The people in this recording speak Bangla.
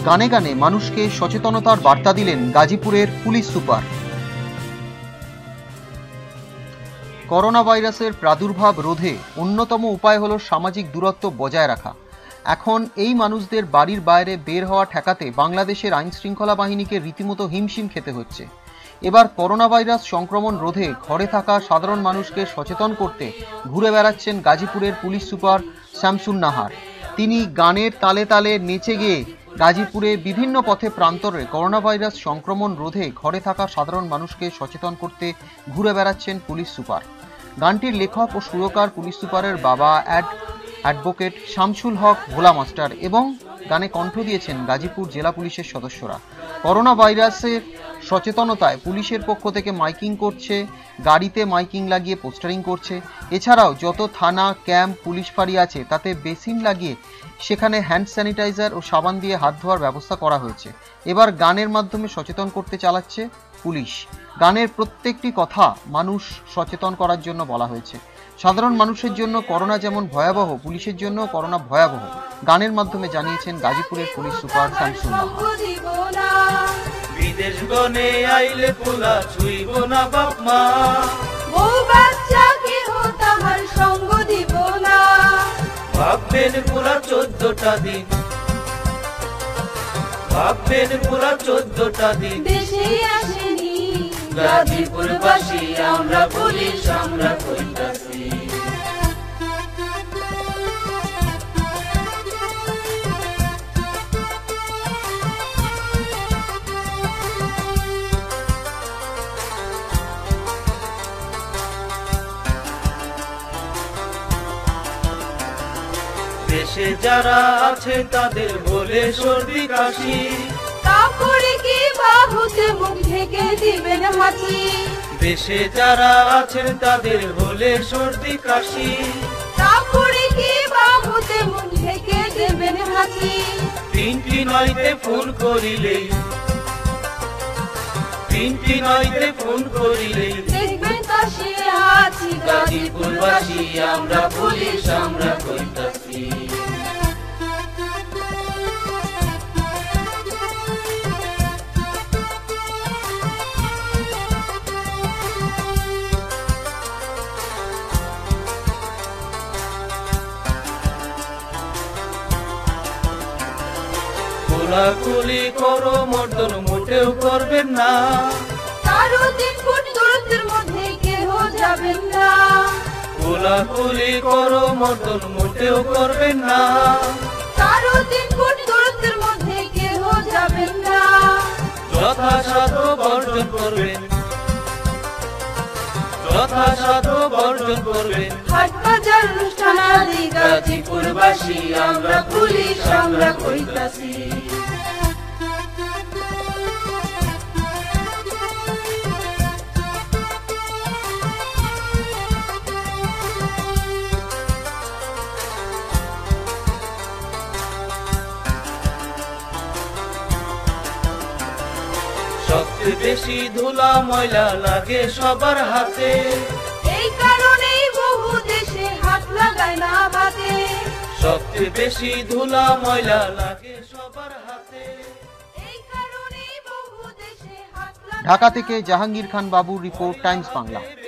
গানে গানে মানুষকে সচেতনতার বার্তা দিলেন গাজীপুরের পুলিশ সুপার। করোনা ভাইরাসের প্রাদুর্ভাব রোধে অন্যতম উপায় হলো সামাজিক দূরত্ব বজায় রাখা। এখন এই মানুষদের বাড়ির বাইরে বের হওয়া ঠেকাতে বাংলাদেশের আইন শৃঙ্খলা বাহিনীকে রীতিমতো হিমশিম খেতে হচ্ছে। এবার করোনা ভাইরাস সংক্রমণ রোধে ঘরে থাকা সাধারণ মানুষকে সচেতন করতে ঘুরে বেড়াচ্ছেন গাজীপুরের পুলিশ সুপার শামসুন নাহার। তিনি গানের তালে তালে নেচে গিয়ে গাজীপুরে বিভিন্ন পথে প্রান্তরে করোনা ভাইরাস সংক্রমণ রোধে ঘরে থাকা সাধারণ মানুষকে সচেতন করতে ঘুরে বেড়াচ্ছেন পুলিশ সুপার। গানটির লেখক ও সুরকার পুলিশ সুপারের বাবা অ্যাডভোকেট শামসুল হক ভোলা মাস্টার এবং গানে কণ্ঠ দিয়েছেন গাজীপুর জেলা পুলিশের সদস্যরা। করোনা ভাইরাসের সচেতনতায় পুলিশের পক্ষ থেকে মাইকিং করছে, গাড়িতে মাইকিং লাগিয়ে পোস্টারিং করছে। এছাড়াও যত থানা, ক্যাম্প, পুলিশ ফাঁড়ি আছে তাতে বেসিন লাগিয়ে সেখানে হ্যান্ড স্যানিটাইজার ও সাবান দিয়ে হাত ধোয়ার ব্যবস্থা করা হয়েছে। এবার গানের মাধ্যমে সচেতন করতে চালাচ্ছে পুলিশ। গানের প্রত্যেকটি কথা মানুষ সচেতন করার জন্য বলা হয়েছে। সাধারণ মানুষের জন্য করোনা যেমন ভয়াবহ, পুলিশের জন্য করোনা ভয়াবহ, গানের মাধ্যমে জানিয়েছেন গাজীপুরের পুলিশ সুপার শামসুন নাহার। বিদেশ গনে আইলে পোলা ছুইব না বাপ মা, ও বাচ্চাকে তাহার সঙ্গ দিব না। ভাববেন পুরা 14টা দিন, ভাববেন পুরা 14টা দিন দেশে আসেনি গাজীপুরবাসী, আমরা পুলিশ আমরা কইতাছি। দেশে যারা আছে তাদের বলে সর্দি কাশি, কাপড়ে কি বাহুতে মুখ ঢেকে দিবেন হাঁচি। দেশে যারা আছেন তাদের বলে সর্দি কাশি, কাপড়ে কি বাহুতে মুখ ঢেকে দিবেন হাঁচি। 3টি 9-তে ফোন করিলেই, 3টি 9-তে ফোন করিলেই দেখবেন কাশি আছি। গাজীপুরবাসী আমরা পুলিশ আমরা কইতাছি। কোলাকুলি করো মর্দন মোটেও করবেন না, কারো 3 ফুট দূরত্বের মধ্যে কেহ যাবেন না। কোলাকুলি করো মর্দন মোটেও করবেন না, কারো 3 ফুট দূরত্বের মধ্যে কেহ যাবেন না। যথাসাধ্য বর্জন করবেন, যথাসাধ্য বর্জন করবেন। হাট বাজার অনুষ্ঠান আদি গাজীপুরবাসী আমরা পুলিশ আমরা কইতাছি। সবচেয়ে বেশি ধুলা ময়লা লাগে সবার হাতে, এই কারণেই বহু দেশে হাত লাগায় না বাতে। সবচেয়ে বেশি ধুলা ময়লা লাগে সবার হাতে, এই কারণেই বহু দেশে হাত লাগায়। ঢাকা থেকে জাহাঙ্গীর খান বাবুর রিপোর্ট, টাইমস বাংলা।